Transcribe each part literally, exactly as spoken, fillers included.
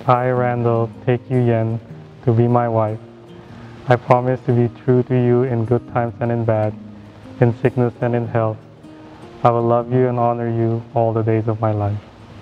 I, Randall, take you, Yen, to be my wife. I promise to be true to you in good times and in bad, in sickness and in health. I will love you and honor you all the days of my life.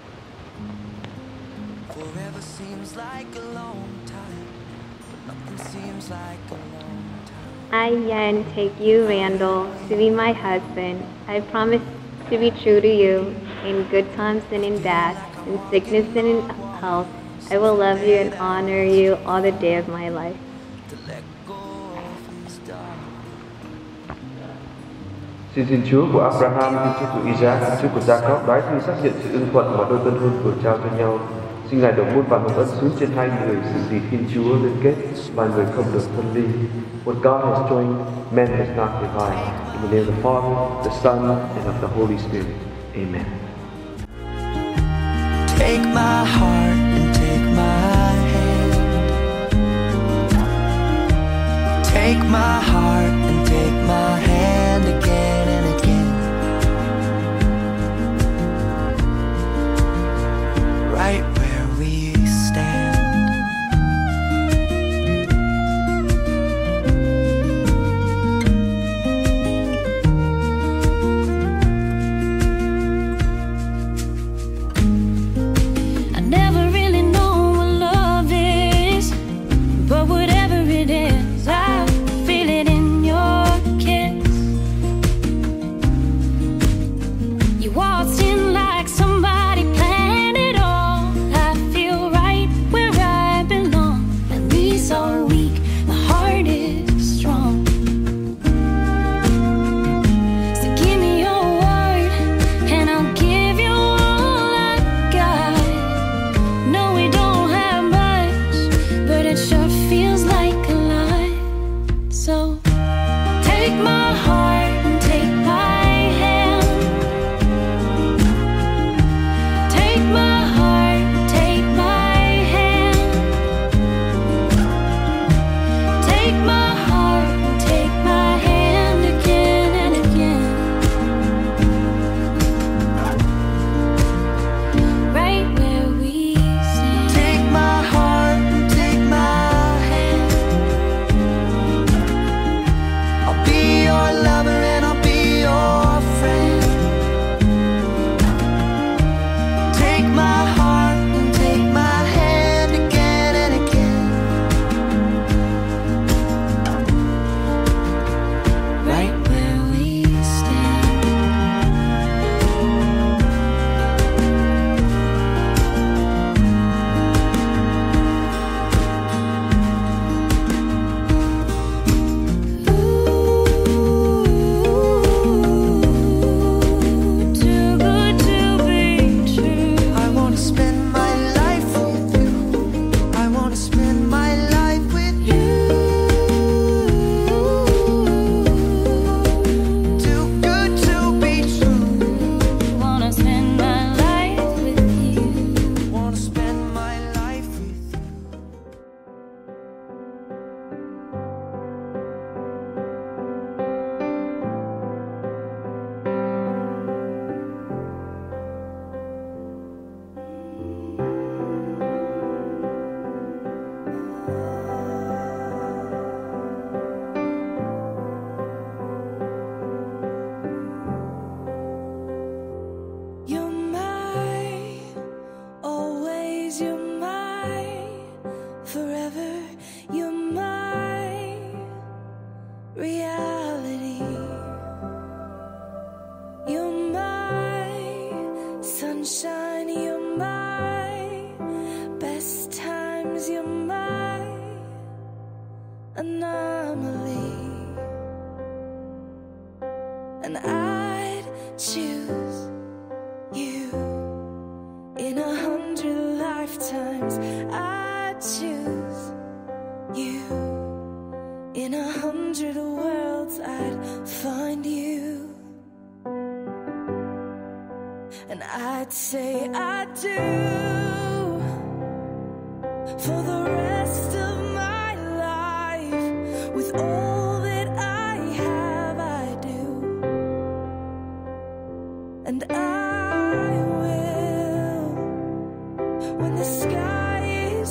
Forever seems like a long time, but nothing seems like a long time. I, Yen, take you, Randall, to be my husband. I promise to be true to you in good times and in bad, in sickness and in health. I will love you and honor you all the day of my life. To let go of his dark. Xin Thiên Chúa của Abraham, Thiên Chúa của Isaac, Thiên Chúa của Jacob đái thi xác nhận sự ưng thuận mà đôi tân hôn vừa trao cho nhau. Xin Ngài đổ muôn vàn hồng ân xuống trên hai người, sự gì Thiên Chúa liên kết và người không được phân ly. What God has joined, man must not divide. In the name of the Father, the Son, and of the Holy Spirit. Amen. Take my heart and take my hand. Take my heart and take my hand again and again. Right where we stand. I never really know what love is, but whatever it is, I feel it in your kiss. You waltzed in like somebody planned it all. I feel right where I belong. My knees are weak, my heart is strong. So give me your word, and I'll give you all I got. No, we don't have much, but it sure feels like a lot. So take my heart and take my hand. Take my heart, take my hand. Take my heart and take my hand again and again. Right where we stand. Take my heart and take my hand. I'll be your lover and I'll be your friend. Take my heart and take my hand again and again. Right where we stand. Too good to be true. I wanna spend my life with you. I wanna spend my life with you. Too good to be true. Wanna spend my life with you. Wanna spend my life with you. You're mine, always you're mine, forever you're my reality. You're my sunshine, you're my best times, you're my anomaly. And I'd choose you in a hundred lifetimes. I choose you in a hundred worlds. I'd find you, and I'd say I do for the rest of my life. With all that I have, I do. And I will, when the sky is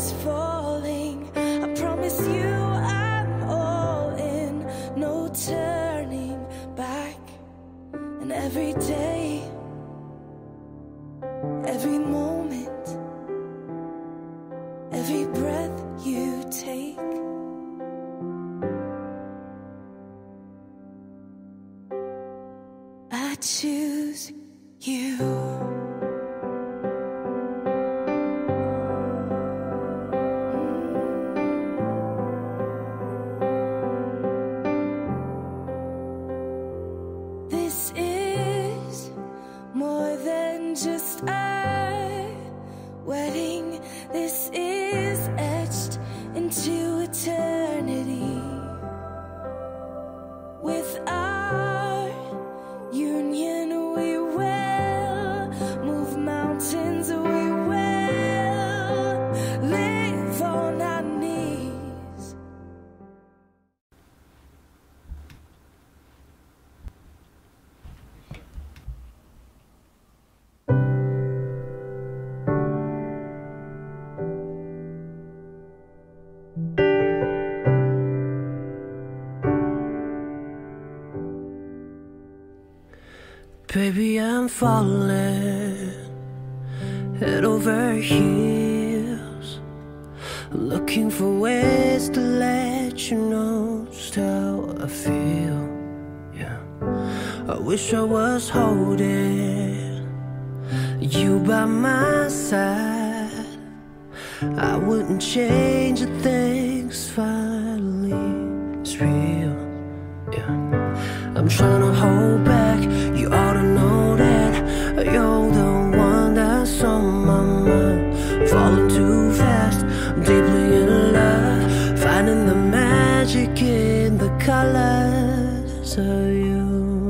Baby, I'm falling head over heels, looking for ways to let you know just how I feel. Yeah, I wish I was holding you by my side. I wouldn't change a thing, 'cause finally it's real. Yeah, I'm trying to hold back. You ought to know that you're the one that's on my mind. Falling too fast, I'm deeply in love, finding the magic in the colors of you.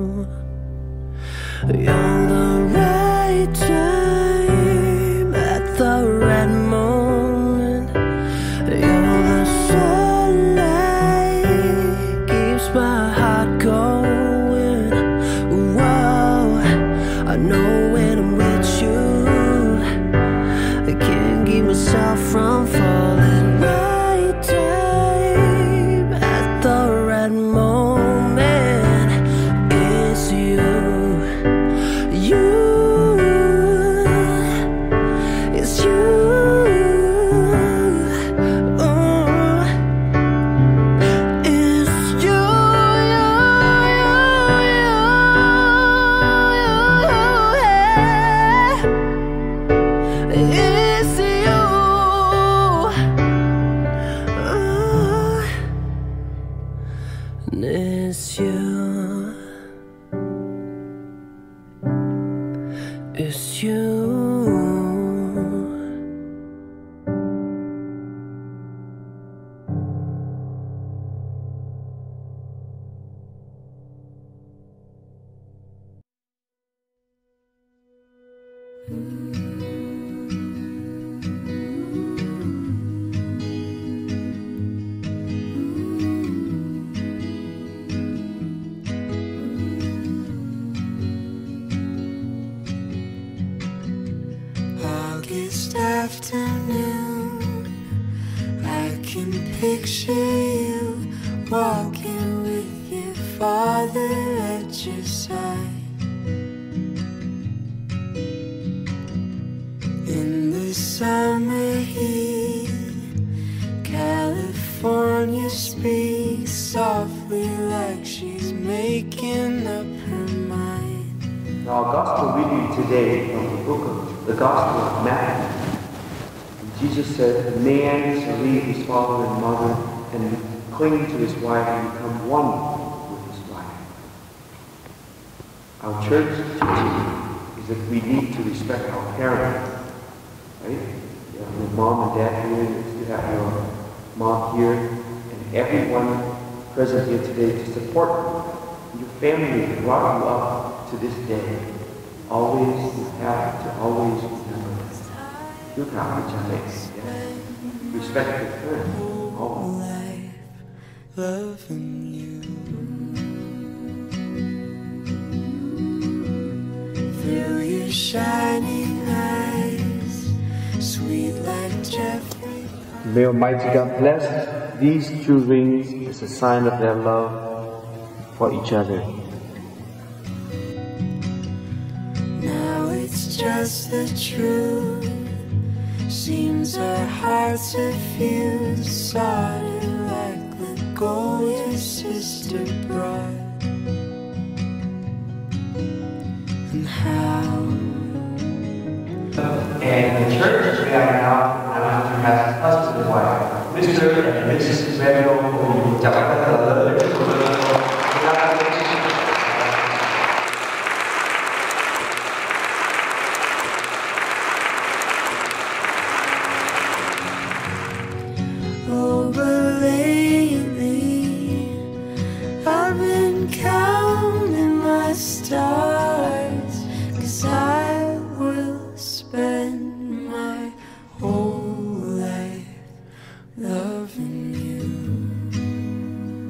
You're the right time at the right moment. You're the sunlight, keeps my heart going. Whoa, I know when I'm with you, I can't keep myself from falling. Right time at the right moment. It's you, you, it's you. Oh, it's you, you, you, you, you, yeah. It's you. Oh, and it's you. It's you. August afternoon, I can picture you walking with your father at your side. In the summer heat, California speaks softly like she's making up her mind. Our gospel reading today from the book of the Gospel of Matthew. Jesus said, "A man shall leave his father and mother and cling to his wife and become one with his wife." Our church teaching is that we need to respect our parents, right? You have your mom and dad here, you have your mom here, and everyone present here today to support you. Your family brought you up to this day. Always, you have to always remember that. Look how each other. Yes. Respect your parents. Always. Loving you through your shining eyes, sweet like Jeffrey. May Almighty God bless these two rings as a sign of their love for each other. Now it's just the truth. Seems our hearts are fused, solid like the gold your sister brought. And how? And the church we are now, now has husband and wife, Mister and Missus Randall, who chào các bạn lớn. Oh, but lately I've been counting my stars, 'cause I will spend my whole life loving you.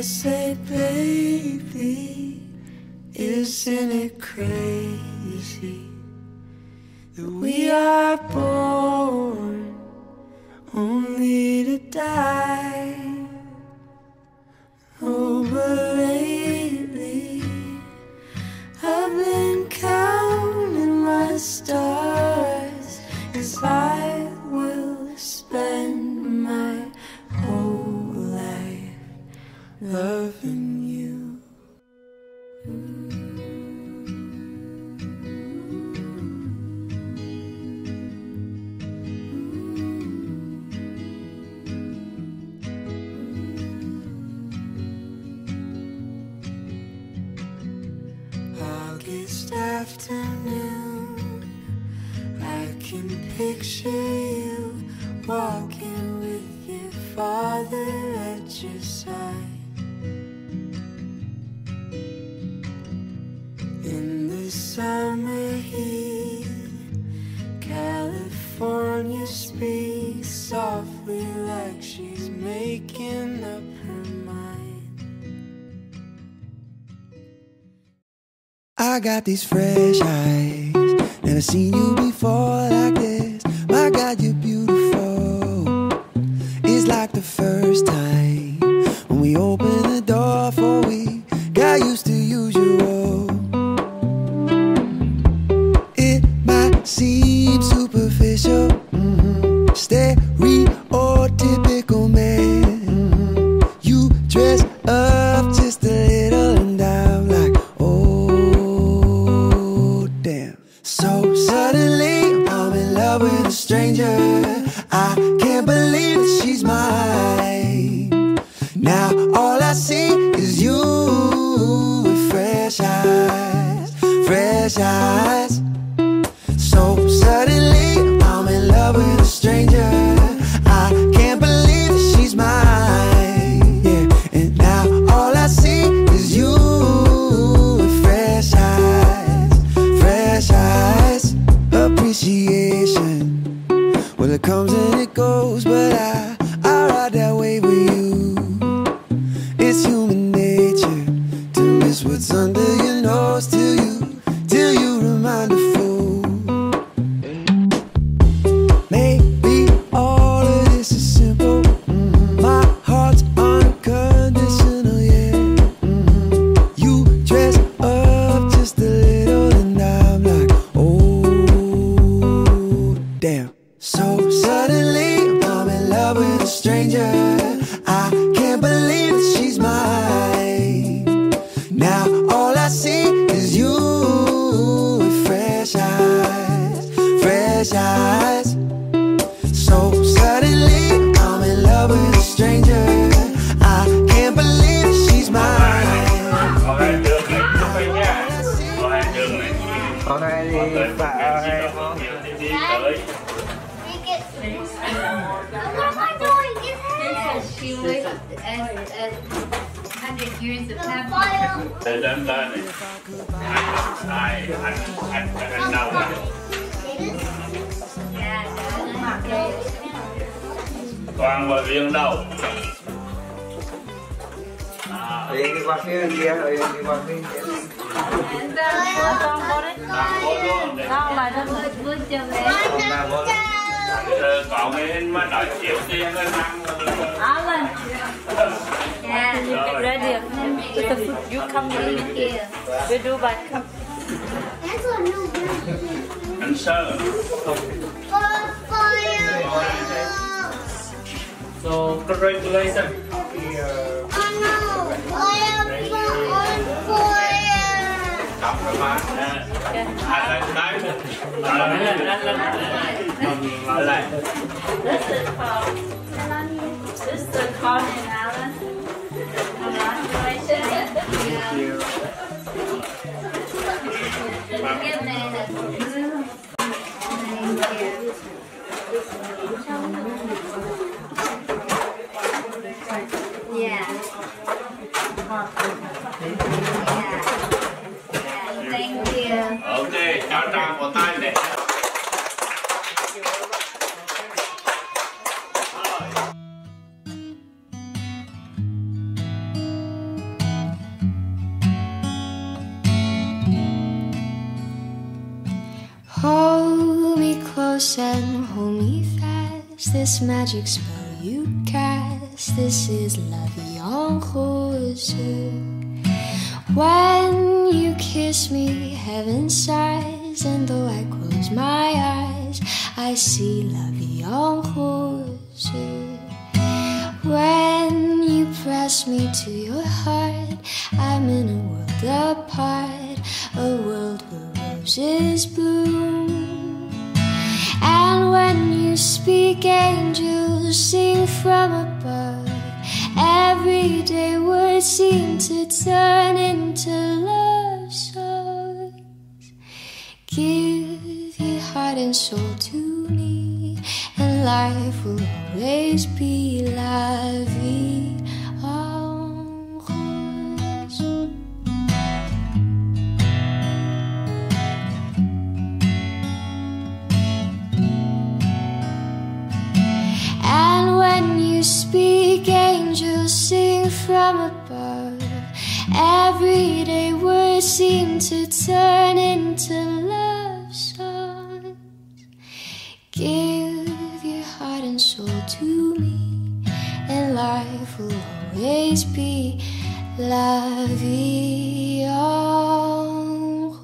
I say, baby, isn't it crazy that we are born only to die? Oh, but lately I've been counting my stars, 'cause I will spend my whole life loving you. August afternoon, I can picture you walking with your father at your side. In the summer heat, California speaks softly like she's making up her mind. I got these fresh eyes, never seen you before like this. My God, you're beautiful. It's like the first time when we opened the door for we got used to usual. It might seem superficial, mm-hmm. stereotypical man. Mm-hmm. You dress up just a little and I'm like, oh damn. So suddenly I'm in love with a stranger. I can't believe that she's mine. Now all I see is you with fresh eyes, fresh eyes. So suddenly I'm in love with a stranger. I can't believe that she's mine. Yeah, and now all I see is you with fresh eyes, fresh eyes. Appreciation, well it comes and it goes, but I, I ride that wave with you. It's human nature to miss what's under your nose till you, till you remind a fool. Maybe all of this is simple. Mm-hmm. My heart's unconditional, yeah. Mm-hmm. You dress up just a little and I'm like, oh damn. So suddenly I'm in love with a stranger. I can't believe that she's mine. Now all I see is you with fresh eyes, fresh eyes. So suddenly I'm in love with a stranger. I can't believe that she's mine. Con ăn đường này chúc anh nha. Con ăn đường này. Con này thì phải đi tới. She was as, as hundred years of time. Từ đến lên này. Ai anh anh anh đâu rồi? Toàn và riêng đâu? Ở đây đi qua phía kia, ở đây đi qua phía kia. Con Vô luôn. con bà nó hơi vui cho mẹ. Cậu ấy mới đợi chiều tiên lên ăn. Alan. Yeah, ready with the food. You come with me here. We do by cup. Anh sơ. So congratulations. Đọc rồi mà. Anh lại tới. Anh lên, anh lên. Anh lại. This is for this is the Colin and Alan. Congratulations. Thank you. Thank you. Yeah. Yeah. Thank you. Ok, chào chào một tay này. eyes, this magic spell you cast. This is la vie en rose. When you kiss me, heaven sighs, and though I close my eyes, I see la vie en rose. When you press me to your heart, I'm in a world apart, a world where roses bloom. And when you speak, angels sing from above. Everyday words seem to turn into love songs. Give your heart and soul to me, and life will always be la vie en rose. And when you speak, angels sing from above. Everyday words seem to turn into love songs. Give your heart and soul to me, and life will always be la vie en rose.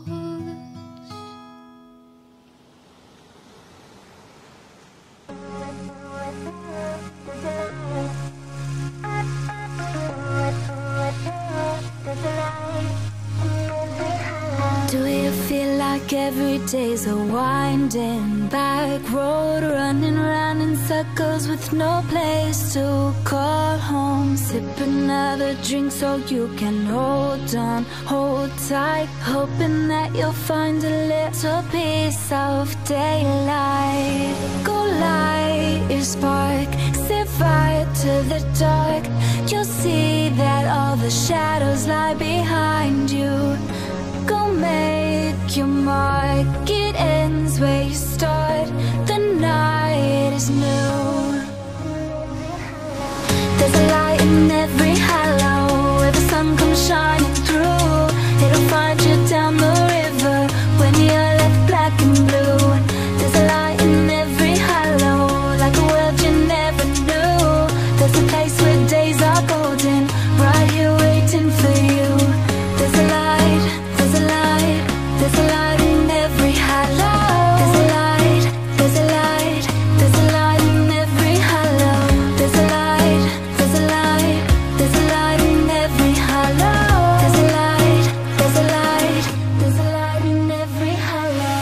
Do you feel like every day's a winding back road, running round in circles with no place to call home? Sip another drink so you can hold on, hold tight, hoping that you'll find a little piece of daylight. Go light your spark, set fire to the dark. You'll see that all the shadows lie behind you. Go make your mark, it ends where you start. The night is new. There's a light in every hollow, where the sun comes shining through. It'll find you down the river when you're left black and blue. There's a light in every hollow, like a world you never knew. There's a place where days are golden, right here waiting for you. There's a light, there's a light, there's a light in every hollow. There's a light, there's a light, there's a light in every hollow. There's a light, there's a light, there's a light in every hollow. There's a light, there's a light, there's a light in every hollow.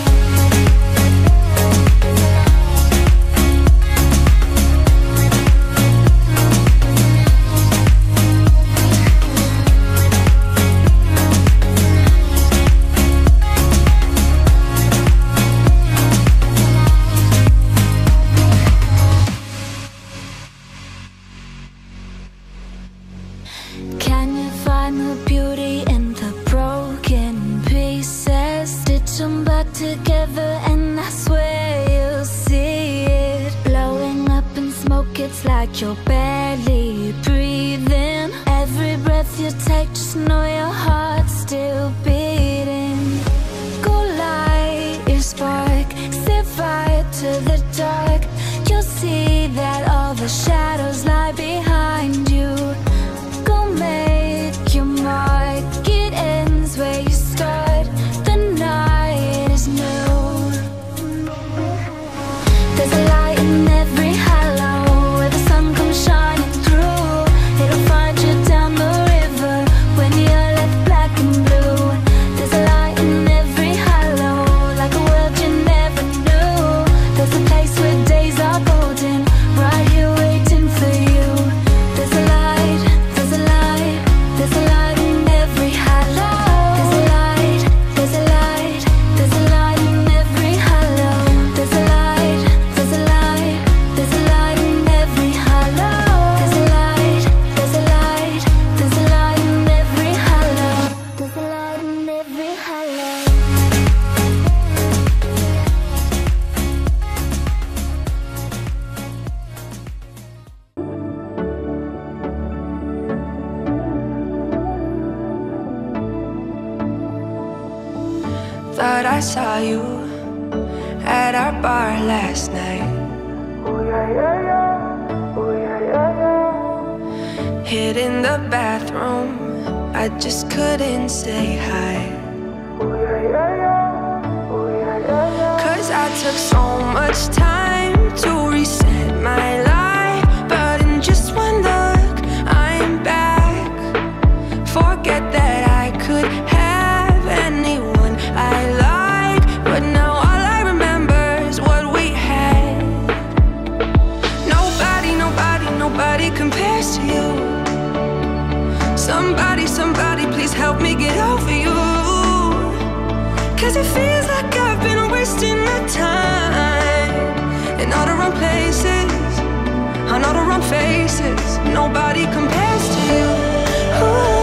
Can you find the beauty in the broken pieces? Stitch them back together and I swear you'll see it. Blowing up in smoke, it's like you're barely breathing. Every breath you take, just know your heart's still beating. Go light your spark, set fire to the dark. You'll see that all the shadows lie behind you. Go make your mark, it ends where you start. The night is new. There's a light in every hollow, where the sun comes shining through. It'll find you down the river when you're left black and blue. There's a light in every hollow, like a world you never knew. There's a place where days are golden, right here waiting for you. There's a light, there's a light, there's a light in every hollow. There's a light, there's a light, there's a light in every hollow. There's a light, there's a light, there's a light in every hollow. There's a light, there's a light, there's a light in every hollow. There's a light in every hollow. Thought I saw you at our bar last night. the bathroom, I just couldn't say hi. Cause I took so much time to reset my life, but in just one look, I'm back. Forget that I could have anyone I like, but now all I remember is what we had. Nobody, nobody, nobody compares to you. Somebody, somebody, please help me get over you. Cause it feels like I've been wasting my time in all the wrong places, on all the wrong faces. Nobody compares to you. Ooh.